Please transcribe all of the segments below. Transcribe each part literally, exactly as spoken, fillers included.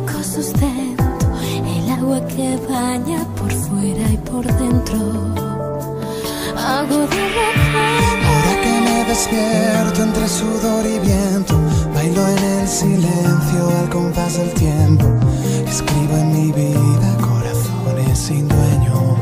único sustento, el agua que baña por fuera y por dentro. Hago de recuerdo. Ahora que me despierto entre sudor y viento, bailo en el silencio al compás del tiempo. Escribo en mi vida corazones sin dueño.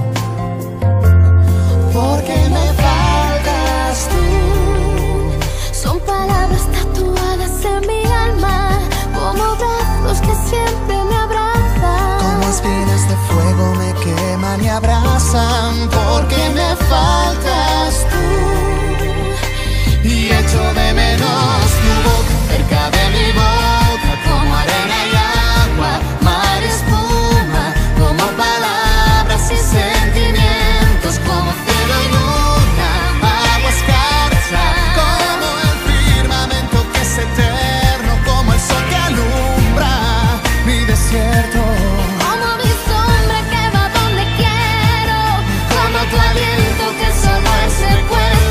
Porque me faltas tú. Son palabras tatuadas en mi alma, como brazos que siempre me abrazan. Como espinas de fuego me queman y abrazan. Porque me faltas tú. Y echo de menos tu boca cerca de mi boca, como arena y agua, mar y espuma, como palabras y sentimientos, como cielo y luna, agua escarcha, como el firmamento que es eterno, como el sol que alumbra mi desierto. Como mi sombra que va donde quiero, como tu aliento que solo es el cuento.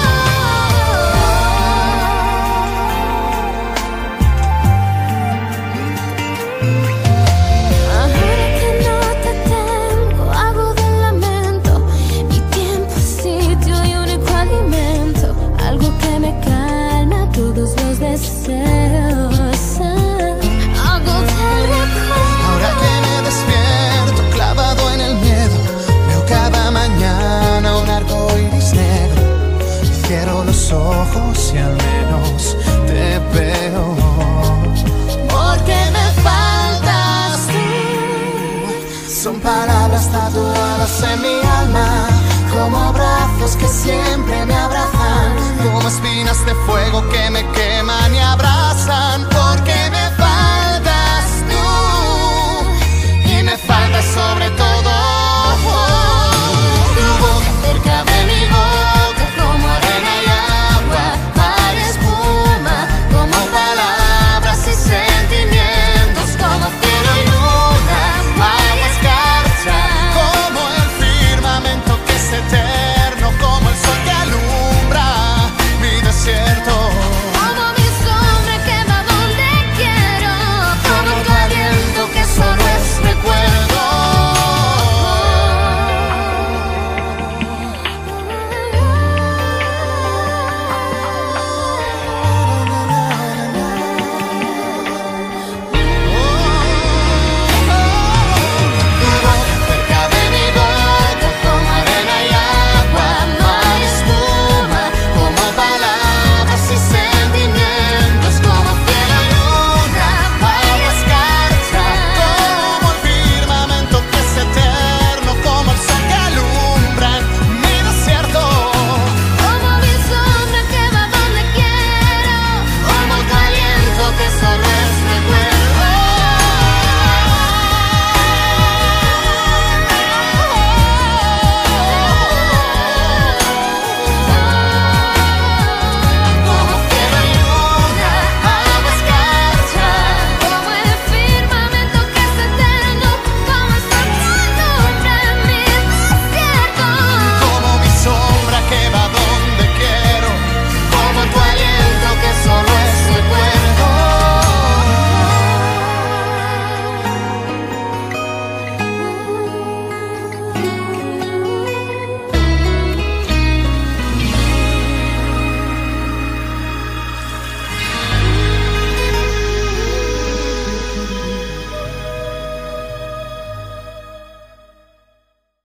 Ahora que no te tengo, hago del lamento mi tiempo, sitio y único alimento, algo que me calma todos los deseos. Hago del recuerdo. Ahora que me despierto clavado en el miedo, veo cada mañana un arco iris negro. Y cierro los ojos y al menos te veo. Porque me faltas tú. Son palabras tatuadas en mi